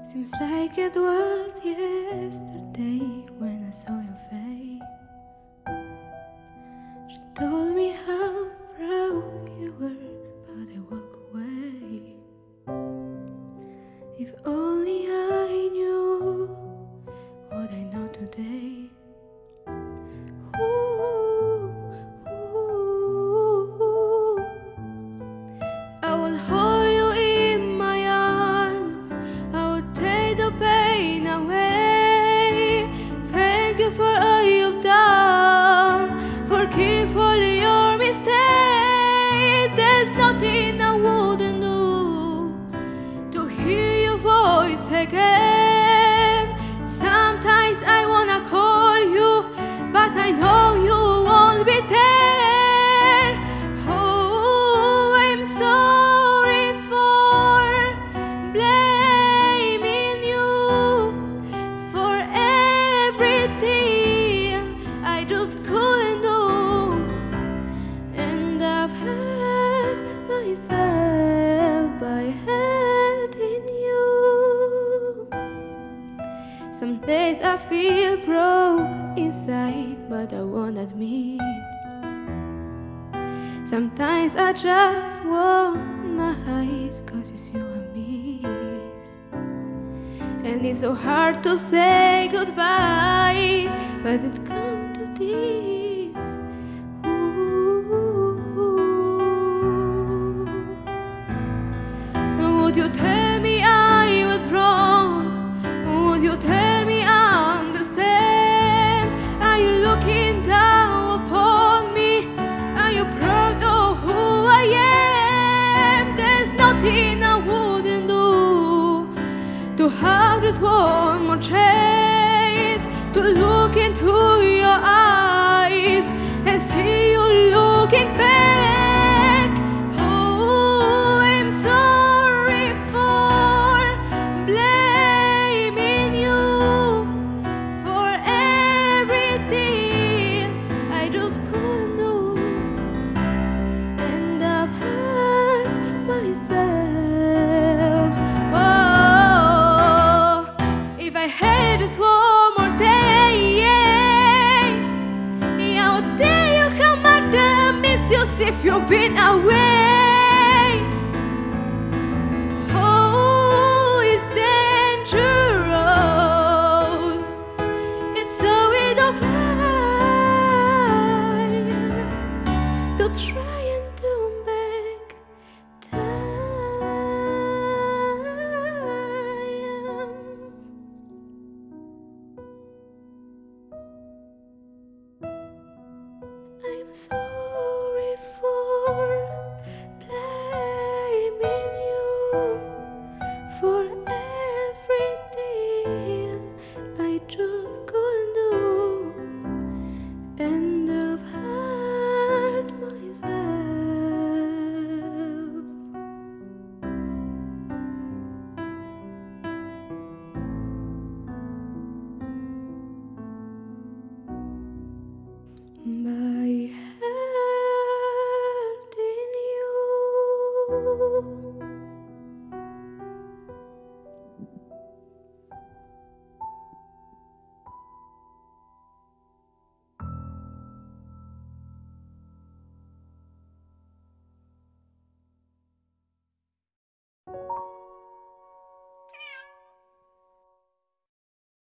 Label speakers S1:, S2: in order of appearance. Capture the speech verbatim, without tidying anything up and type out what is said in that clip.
S1: Seems like it was yesterday when I saw your face. She told me how proud you were, but I walk away. If only I knew what I know today. Ooh, ooh, ooh. I will hold you in my arms, I will take the pain away. Thank you for all you've done, forgive all your mistakes. There's nothing I wouldn't do to hear your voice again. Sometimes I wanna call you, but I know you won't be there. Oh, I'm sorry for blaming you for everything I just couldn't do. And I've hurt myself by hurting you. Some days I feel broke inside, but I won't admit. Sometimes I just wanna hide, cause it's you I miss. And it's so hard to say goodbye, but it comes to this. Ooh. Would you tell me I was wrong? Would you tell me I understand? Are you looking down upon me? Are you proud of who I am? There's nothing I wouldn't do to have just one more chance to look into your eyes and see you looking back. Oh, I'm sorry for blaming you for everything I just couldn't do. And I've hurt myself. Oh, if I had just one more day, yeah, I would tell you how much I miss you if you've been away. Oh, it's dangerous. It's so out of line to try and turn back time. I'm sorry.